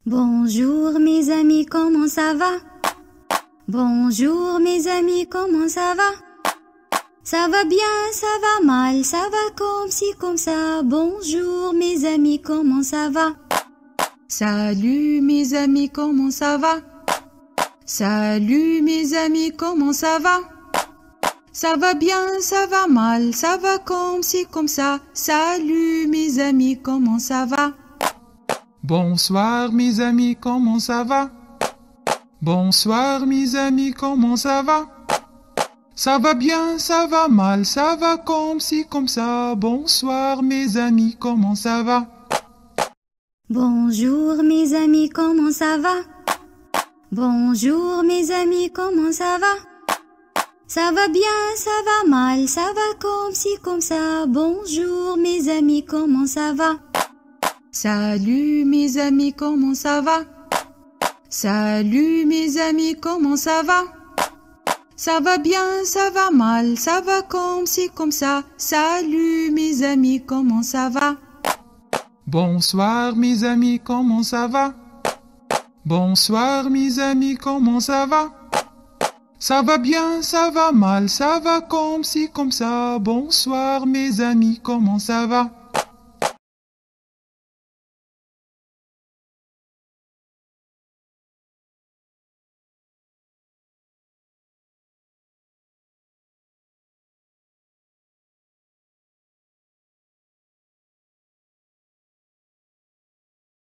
Bonjour mes amis, comment ça va? Bonjour mes amis, comment ça va? Ça va bien, ça va mal, ça va comme ci, comme ça. Bonjour mes amis, comment ça va? Salut mes amis, comment ça va? Salut mes amis, comment ça va? Ça va bien, ça va mal, ça va comme ci, comme ça. Salut mes amis, comment ça va? Bonsoir mes amis, comment ça va? Bonsoir mes amis, comment ça va? Ça va bien, ça va mal, ça va comme ci, comme ça. Bonsoir mes amis, comment ça va? Bonjour mes amis, comment ça va? Bonjour mes amis, comment ça va? Ça va bien, ça va mal, ça va comme ci, comme ça. Bonjour mes amis, comment ça va? Salut mes amis, comment ça va? Salut mes amis, comment ça va? Ça va bien, ça va mal, ça va comme ci, comme ça. Salut mes amis, comment ça va? Bonsoir mes amis, comment ça va? Bonsoir mes amis, comment ça va? Ça va bien, ça va mal, ça va comme ci, comme ça. Bonsoir mes amis, comment ça va?